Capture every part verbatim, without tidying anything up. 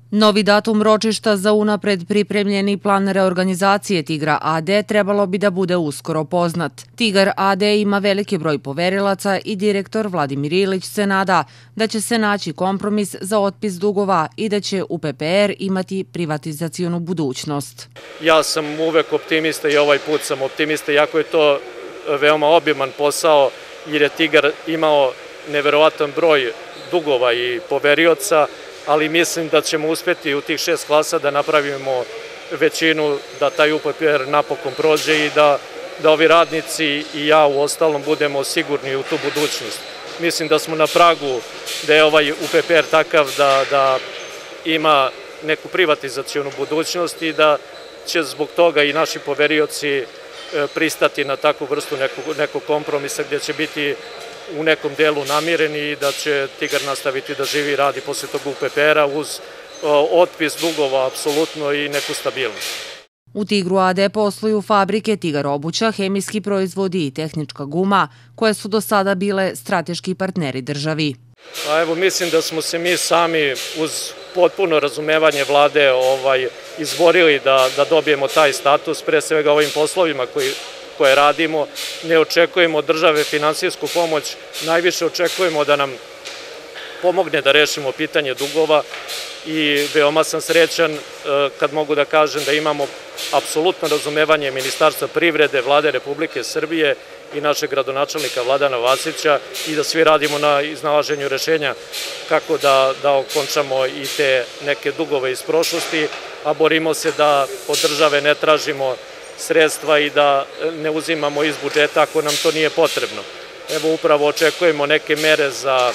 Novi datum ročišta za unapred pripremljeni plan reorganizacije Tigra a de trebalo bi da bude uskoro poznat. Tigar a de ima veliki broj poverilaca i direktor Vladimir Ilić se nada da će se naći kompromis za otpis dugova i da će u pe pe er imati privatizacionu budućnost. Ja sam uvek optimista i ovaj put sam optimista, iako je to veoma obiman posao jer je Tigar imao neverovatan broj dugova i poverioca, ali mislim da ćemo uspeti u tih šest klasa da napravimo većinu, da taj u pe pe er napokon prođe i da, da ovi radnici i ja u ostalom budemo sigurni u tu budućnost. Mislim da smo na pragu da je ovaj u pe pe er takav da, da ima neku privatizacionu budućnost i da će zbog toga i naši poverioci pristati na takvu vrstu nekog, nekog kompromisa gdje će biti u nekom delu namireni i da će Tigar nastaviti da živi i radi posle tog u pe pe era uz otpis dugova apsolutno i neku stabilnost. U Tigru a de posluju fabrike Tigar obuća, hemijski proizvodi i tehnička guma, koje su do sada bile strateški partneri državi. A evo, mislim da smo se mi sami uz potpuno razumevanje vlade ovaj, izborili da, da dobijemo taj status, pre svega ovim poslovima koji koje radimo. Ne očekujemo od države finansijsku pomoć, najviše očekujemo da nam pomogne da rešimo pitanje dugova i veoma sam srećan kad mogu da kažem da imamo apsolutno razumevanje Ministarstva privrede, Vlade Republike Srbije i našeg gradonačelnika Vladana Vasića i da svi radimo na iznalaženju rešenja kako da, da okončamo i te neke dugove iz prošlosti, a borimo se da od države ne tražimo sredstva i da ne uzimamo iz budžeta ako nam to nije potrebno. Evo, upravo očekujemo neke mere za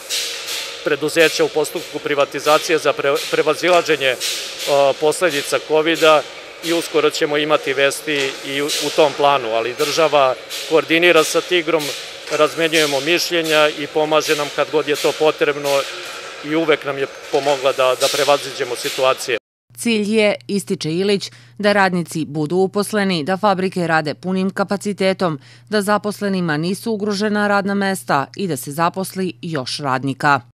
preduzeća u postupku privatizacije za prevazilaženje posledica kovida i uskoro ćemo imati vesti i u tom planu, ali država koordinira sa Tigrom, razmenjujemo mišljenja i pomaže nam kad god je to potrebno i uvek nam je pomogla da, da prevaziđemo situacije. Cilj je, ističe Ilić, da radnici budu uposleni, da fabrike rade punim kapacitetom, da zaposlenima nisu ugrožena radna mesta i da se zaposli još radnika.